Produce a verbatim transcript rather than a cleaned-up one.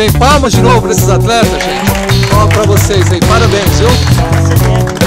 bem. Palmas de novo para esses atletas, gente. Palmas para vocês aí. Parabéns, viu?